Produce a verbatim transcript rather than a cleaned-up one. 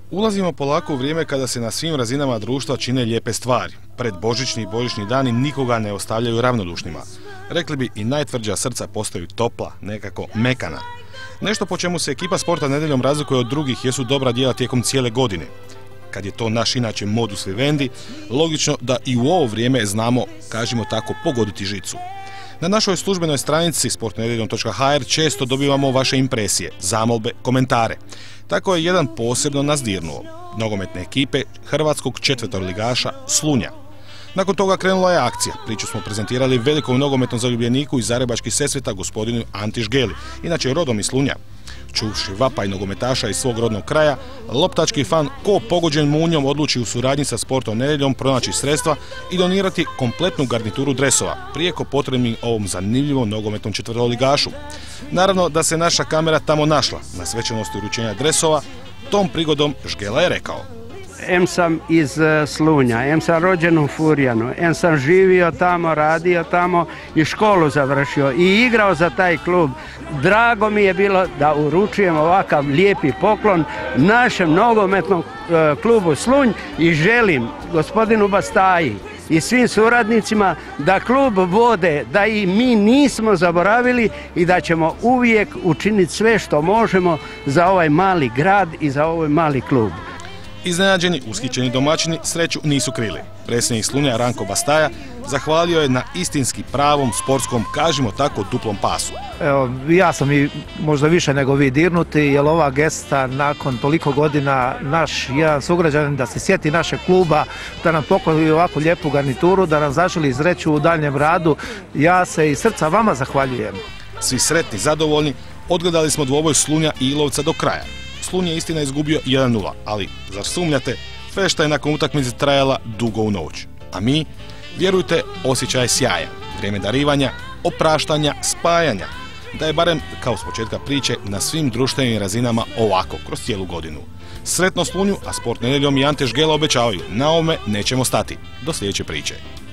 Ulazimo polako u vrijeme kada se na svim razinama društva čine lijepe stvari. Pred božićni i božićni dani nikoga ne ostavljaju ravnodušnima. Rekli bi i najtvrđa srca postaju topla, nekako mekana. Nešto po čemu se ekipa Sporta nedjeljom razlikuje od drugih jesu dobra djela tijekom cijele godine. Kad je to naš inače modus vivendi, logično da i u ovo vrijeme znamo, kažemo tako, pogoditi žicu. Na našoj službenoj stranici sport nedjeljom točka ha er često dobivamo vaše impresije, zamolbe, komentare. Tako je jedan posebno nas dirnuo. Nogometne ekipe hrvatskog četvrtoligaša Slunja. Nakon toga krenula je akcija. Priču smo prezentirali velikom nogometnom zaljubljeniku iz Zagrebačkih Sesveta, gospodinu Anti Žgeli, inače rodom iz Slunja. Čuvši vapaj nogometaša iz svog rodnog kraja, loptački fan ko pogođen munjom odluči u suradnji sa Sportom nedjeljom pronaći sredstva i donirati kompletnu garnituru dresova, prijeko potrebnim ovom zanimljivom nogometnom četvrtoligašu. Naravno da se naša kamera tamo našla. Na svečanosti uručenja dresova tom prigodom Žgela je rekao: Em sam iz Slunja, em sam rođen u Furjanu, em sam živio tamo, radio tamo i školu završio i igrao za taj klub. Drago mi je bilo da uručujem ovakav lijepi poklon našem nogometnom klubu Slunj i želim gospodinu Bastaji i svim suradnicima da klub vode, da i mi nismo zaboravili i da ćemo uvijek učiniti sve što možemo za ovaj mali grad i za ovaj mali klub. Iznenađeni, ushićeni domaćini sreću nisu krili. Predsjednik Slunja Ranko Bastaja zahvalio je na istinski pravom sportskom, kažemo tako, duplom pasu. Evo, ja sam i možda više nego vi dirnuti, jer ova gesta nakon toliko godina, naš jedan sugrađanin da se sjeti našeg kluba, da nam pokloni ovakvu lijepu garnituru, da nam zaželi sreću u daljem radu, ja se iz srca vama zahvaljujem. Svi sretni, zadovoljni, odgledali smo dvoboj Slunja i Ilovca do kraja. Slunj je istina izgubio jedan nula, ali zar sumnjate, fešta je nakon utakmice trajala dugo u noć. A mi, vjerujte, osjećaj sjaja, vrijeme darivanja, opraštanja, spajanja. Da je barem, kao s početka priče, na svim društvenim razinama ovako, kroz cijelu godinu. Sretno Slunju, a Sport nedjeljom i Ante Žgela obećavaju, na ovome nećemo stati. Do sljedeće priče.